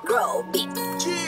Grow Beats.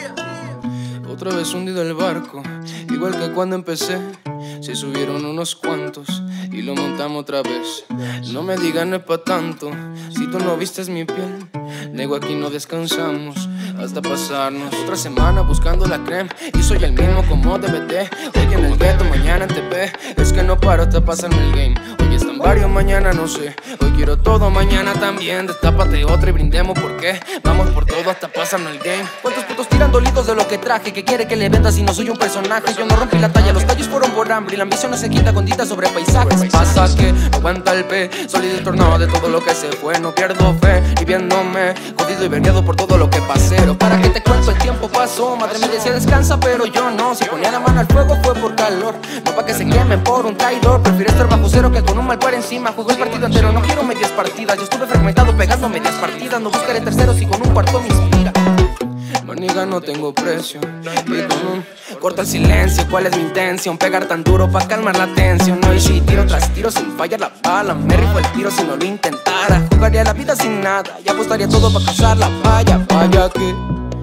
Otra vez hundido el barco, igual que cuando empecé. Se subieron unos cuantos y lo montamos otra vez. No me digan no es pa' tanto, si tú no vistes mi piel. Nego, aquí no descansamos hasta pasarnos otra semana buscando la crema. Y soy el mismo como DVD. Hoy en el ghetto, mañana en TV. Es que no paro hasta pasarme el game. Hoy están varios, mañana no sé. Hoy quiero todo, mañana también. Destápate otra y brindemos porque vamos por todo hasta pasarnos el game. ¿Cuántos putos tiran dolidos de lo que traje? Que quiere que le venda si no soy un personaje? Yo no rompí la talla, los tallos fueron por hambre. Y la ambición no se quita con ditas sobre paisajes. Pasa que no aguanta el pe, sólido y tornado de todo lo que se fue. No pierdo fe y viéndome jodido y vergueado por todo lo que pasé. Para que te cuento, el tiempo pasó. Madre me decía descansa, pero yo no. Si ponía la mano al fuego fue por calor, no pa' que se quemen por un traidor. Prefiero estar bajo cero que con un mal par encima. Jugué el partido entero, no quiero medias partidas. Yo estuve fragmentado pegando medias partidas. No buscaré terceros y con un cuarto me inspira. Maniga, no tengo precio. Y con un corta el silencio. ¿Cuál es mi intención? Pegar tan duro pa' calmar la tensión. No, y si tiro tras tiro sin fallar la bala. Me rifo el tiro si no lo intentara. Jugaría la vida sin nada y apostaría todo pa' cruzar la valla. Vaya que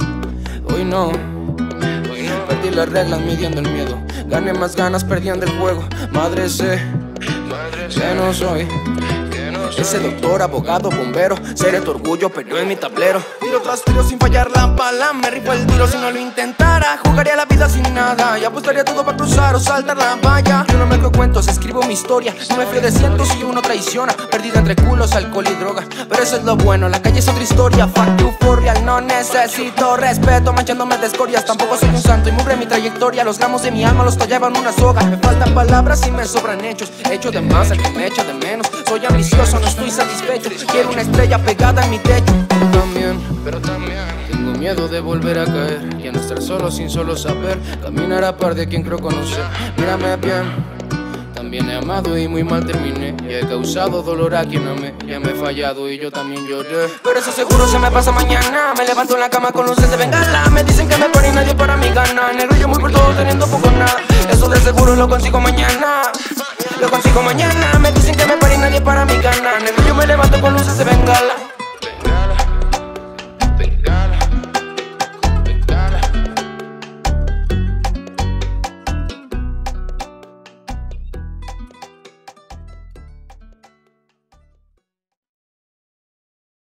hoy no perdí las reglas midiendo el miedo. Gané más ganas perdiendo el juego. Madre sé que no soy ese doctor, abogado, bombero. Seré tu orgullo, pero en mi tablero. Tiro tras tiro sin fallar la bala. Me rifo el tiro si no lo intentara. Jugaría la vida sin nada y apostaría todo para cruzar o saltar la valla. Yo no me creo cuentos, escribo mi historia. No me fío de cientos y uno traiciona. Perdida entre culos, alcohol y droga. Pero eso es lo bueno, la calle es otra historia. Fuck you for real, no necesito respeto manchándome de escorias. Tampoco soy un santo y mugre mi trayectoria. Los gramos de mi alma los tallaban una soga. Me faltan palabras y me sobran hechos. Hecho de más al que me echa de menos. Soy ambicioso, no estoy satisfecho. Quiero una estrella pegada en mi techo. Pero también tengo miedo de volver a caer. Y a no estar solo sin solo saber. Caminar a par de quien creo conocer. Mírame bien, también he amado y muy mal terminé. Y he causado dolor a quien amé. Ya me he fallado y yo también lloré. Pero eso seguro se me pasa mañana. Me levanto en la cama con luces de bengala. Me dicen que me pone nadie para mi gana. Negro yo muy por todo teniendo poco nada. Eso de seguro lo consigo mañana. Lo consigo mañana. Me dicen que me pare nadie para mi gana. Negro yo me levanto con luces de bengala.